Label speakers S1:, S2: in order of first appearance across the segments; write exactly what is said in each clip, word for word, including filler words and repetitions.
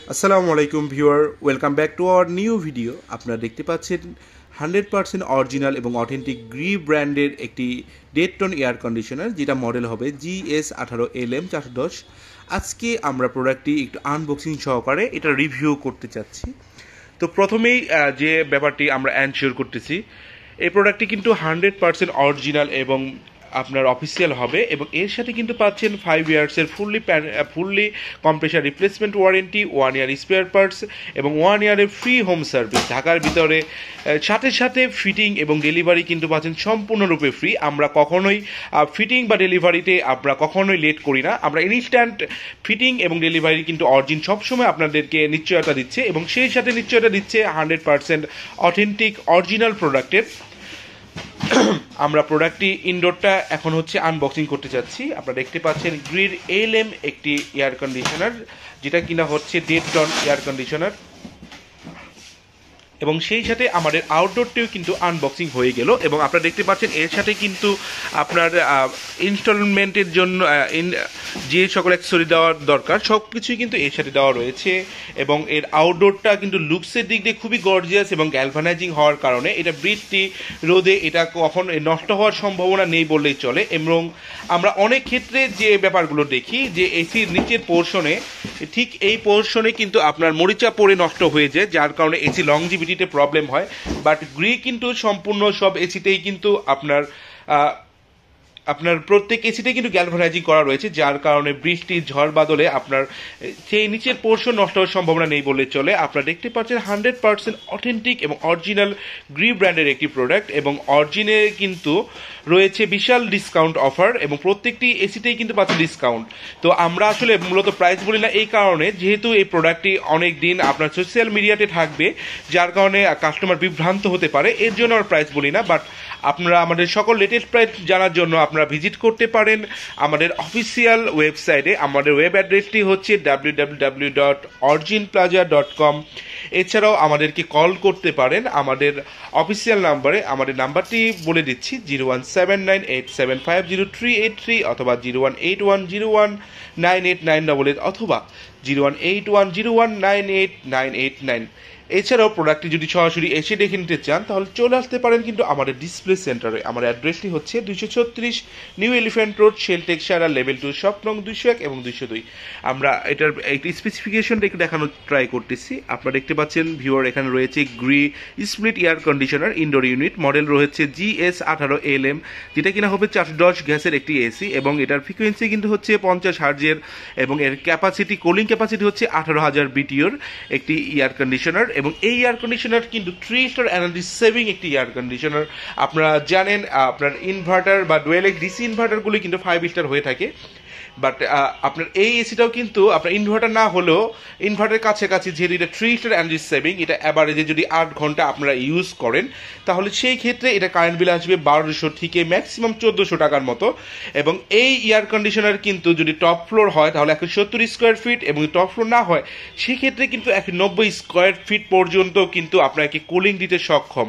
S1: আসসালামু আলাইকুম viewer, welcome back to our new video. আপনারা দেখতে পাচ্ছেন হান্ড্রেড পার্সেন্ট অরিজিনাল এবং অথেন্টিক গ্রি ব্র্যান্ডের একটি দেড় টন এয়ার কন্ডিশনার, যেটা মডেল হবে জি এস আঠারো এল এম চারশো দশ। আজকে আমরা প্রোডাক্টটি একটু আনবক্সিং সহকারে এটা রিভিউ করতে চাচ্ছি। তো প্রথমেই যে ব্যাপারটি আমরা এনশিওর করতেছি, এই প্রোডাক্টটি কিন্তু হান্ড্রেড পার্সেন্ট অরিজিনাল এবং আপনার অফিসিয়াল হবে, এবং এর সাথে কিন্তু পাচ্ছেন ফাইভ ইয়ার্সের fully fully compressor replacement warranty, one year spare parts এবং ওয়ান ইয়ারের ফ্রি হোম সার্ভিস ঢাকার ভিতরে। সাথে সাথে ফিটিং এবং ডেলিভারি কিন্তু পাচ্ছেন সম্পূর্ণরূপে ফ্রি। আমরা কখনোই ফিটিং বা ডেলিভারিতে আমরা কখনোই লেট করি না। আমরা ইনস্ট্যান্ট ফিটিং এবং ডেলিভারি কিন্তু অরিজিন সবসময় আপনাদেরকে নিশ্চয়তা দিচ্ছে, এবং সেই সাথে নিশ্চয়তা দিচ্ছে হান্ড্রেড পার্সেন্ট অথেন্টিক অরিজিনাল প্রোডাক্টের। আমরা প্রোডাক্টটি ইনডোরটা এখন হচ্ছে আনবক্সিং করতে যাচ্ছি। আপনারা দেখতে পাচ্ছেন গ্রির এল এম একটি এয়ার কন্ডিশনার, যেটা কিনা হচ্ছে দেড় টন এয়ার কন্ডিশনার, এবং সেই সাথে আমাদের আউটডোরটিও কিন্তু আনবক্সিং হয়ে গেল। এবং আপনারা দেখতে পাচ্ছেন এর সাথে কিন্তু আপনার ইনস্টলমেন্টের জন্য যে সকল অ্যাক্সেসরি দেওয়ার দরকার সব কিছুই কিন্তু এর সাথে দেওয়া রয়েছে। এবং এর আউটডোরটা কিন্তু লুকসের দিক দিয়ে খুবই গর্জিয়াস এবং গ্যালভানাইজিং হওয়ার কারণে এটা বৃষ্টি রোদে এটা কখন নষ্ট হওয়ার সম্ভাবনা নেই বললেই চলে। এবং আমরা অনেক ক্ষেত্রে যে ব্যাপারগুলো দেখি যে এসির নিচের পোর্শনে, ঠিক এই পোর্শনে কিন্তু আপনার মরিচা পড়ে নষ্ট হয়ে যায়, যার কারণে এসি লংজিভিটিতে প্রবলেম হয়। বাট গ্রি কিন্তু সম্পূর্ণ সব এসিতেই কিন্তু আপনার আপনার প্রত্যেক এসিতে কিন্তু গ্যালভানাইজিং করা রয়েছে, যার কারণে বৃষ্টি ঝড় বাদলে আপনার সেই নিচের পোর্শন নষ্ট হওয়ার সম্ভাবনা নেই বলে চলে। আপনারা দেখতে পাচ্ছেন হান্ড্রেড পার্সেন্ট অথেন্টিক এবং অরিজিনাল গ্রি ব্র্যান্ডের একটি প্রোডাক্ট, এবং অরিজিনে কিন্তু রয়েছে বিশাল ডিসকাউন্ট অফার, এবং প্রত্যেকটি এসিতেই কিন্তু পাচ্ছে ডিসকাউন্ট। তো আমরা আসলে মূলত প্রাইস বলি না এই কারণে, যেহেতু এই প্রোডাক্টটি অনেক দিন আপনার সোশ্যাল মিডিয়াতে থাকবে, যার কারণে কাস্টমার বিভ্রান্ত হতে পারে, এর জন্য আমরা প্রাইস বলি না। বাট আপনারা আমাদের সকল লেটেস্ট প্রাইস জানার জন্য আপনারা ভিজিট করতে পারেন আমাদের অফিসিয়াল ওয়েবসাইটে। আমাদের ওয়েব অ্যাড্রেসটি হচ্ছে W W W dot Origin Plaza dot com. এছাড়াও আমাদেরকে কল করতে পারেন আমাদের অফিসিয়াল নাম্বারে। আমাদের নাম্বারটি বলে দিচ্ছি, zero one seven nine eight seven five zero three eight three অথবা zero one eight one zero one nine eight nine double eight অথবা zero one eight one zero one nine eight nine eight nine. এছাড়াও প্রোডাক্টটি যদি সরাসরি এসে দেখে নিতে চান তাহলে চলে আসতে পারেন কিন্তু আমাদের ডিসপ্লে সেন্টারে। আমার অ্যাড্রেসটি হচ্ছে দুইশো ছত্রিশ New Elephant Road, Sheltech Sara, level two, shop নং দুইশো এক এবং দুইশো দুই। আমরা এটার একটি স্পেসিফিকেশনটা একটু দেখানোর ট্রাই করতেছি। আপনারা দেখতে পাচ্ছেন ভিউয়ার, এখানে রয়েছে Gree split air conditioner indoor unit, model রয়েছে জি এস আঠারো এল এম, যেটা কিনা হবে চারশো দশ গ্যাসের একটি এসি, এবং এটার ফ্রিকোয়েন্সি কিন্তু হচ্ছে পঞ্চাশ হার্জের, এবং এর ক্যাপাসিটি কুলিং ক্যাপাসিটি হচ্ছে আঠারো হাজার বিটিওর একটি এয়ার কন্ডিশনার। এবং এই এয়ার কন্ডিশনার কিন্তু থ্রি স্টার এনার্জি সেভিং একটি এয়ার কন্ডিশনার। আপনারা জানেন আপনার ইনভার্টার বা ডুয়েল ডিসি ইনভার্টারগুলি কিন্তু ফাইভ স্টার হয়ে থাকে, বাট আপনার এই এসিটাও কিন্তু আপনার ইনভার্টার না হলেও ইনভার্টারের কাছাকাছি, যেহেতু এটা থ্রি স্টার এনার্জি সেভিং, এটা অ্যাভারেজে যদি আট ঘন্টা আপনারা ইউজ করেন তাহলে সেই ক্ষেত্রে এটা কারেন্ট বিল আসবে বারোশো থেকে ম্যাক্সিমাম চোদ্দোশো টাকার মতো। এবং এই এয়ার কন্ডিশনার কিন্তু যদি টপ ফ্লোর হয় তাহলে একশো সত্তর স্কোয়ার ফিট, এবং টপ ফ্লোর না হয় সেক্ষেত্রে কিন্তু একশো নব্বই স্কোয়ার ফিট পর্যন্ত কিন্তু আপনাকে কুলিং দিতে সক্ষম।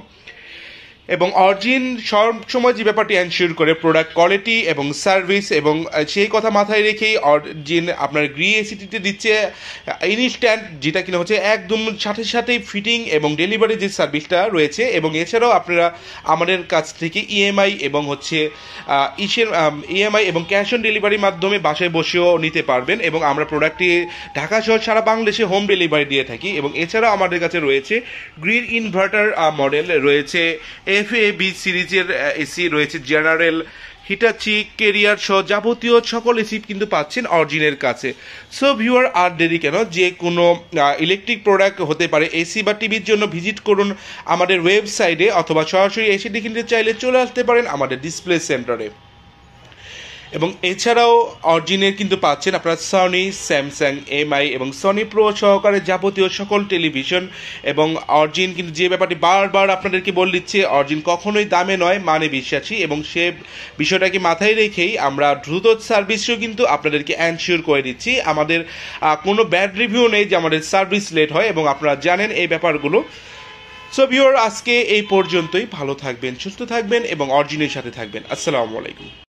S1: এবং অরিজিন সব সময় যে ব্যাপারটি এনশিওর করে প্রোডাক্ট কোয়ালিটি এবং সার্ভিস, এবং সেই কথা মাথায় রেখেই অরিজিন আপনার গ্রি এসিটিতে দিচ্ছে ইনস্ট্যান্ট, যেটা কিনা হচ্ছে একদম সাথে সাথেই ফিটিং এবং ডেলিভারি যে সার্ভিসটা রয়েছে। এবং এছাড়াও আপনারা আমাদের কাছ থেকে ইএমআই এবং হচ্ছে ইসের ইএমআই এবং ক্যাশ অন ডেলিভারির মাধ্যমে বাসায় বসেও নিতে পারবেন। এবং আমরা প্রোডাক্টটি ঢাকা সহ সারা বাংলাদেশে হোম ডেলিভারি দিয়ে থাকি। এবং এছাড়াও আমাদের কাছে রয়েছে গ্রির ইনভার্টার মডেল, রয়েছে এফ এ বি সিরিজের এসি, রয়েছে জেনারেল, হিটাচি, কেরিয়ার সহ যাবতীয় সকল এসি কিন্তু পাচ্ছেন অরিজিনের কাছে। সো ভিউয়ার, আর দেরি কেন, যে কোনো ইলেকট্রিক প্রোডাক্ট হতে পারে এসি বা টিভির জন্য ভিজিট করুন আমাদের ওয়েবসাইটে, অথবা সরাসরি এসে দেখে নিতে চাইলে চলে আসতে পারেন আমাদের ডিসপ্লে সেন্টারে। এবং এছাড়াও অরিজিনের কিন্তু পাচ্ছেন আপনারা সনি, স্যামসাং, এমআই এবং সনি প্রো সহকারে যাবতীয় সকল টেলিভিশন। এবং অরিজিন কিন্তু যে ব্যাপারটি বারবার আপনাদেরকে বলে দিচ্ছে, অরিজিন কখনোই দামে নয় মানে বিশ্বাসী, এবং সে বিষয়টাকে মাথায় রেখেই আমরা দ্রুত সার্ভিসও কিন্তু আপনাদেরকে এনশিওর করে দিচ্ছি। আমাদের কোনো ব্যাড রিভিউ নেই যে আমাদের সার্ভিস লেট হয়, এবং আপনারা জানেন এই ব্যাপারগুলো। সো ভিউয়ার, আজকে এই পর্যন্তই। ভালো থাকবেন, সুস্থ থাকবেন এবং অরিজিনের সাথে থাকবেন। আসসালামু আলাইকুম।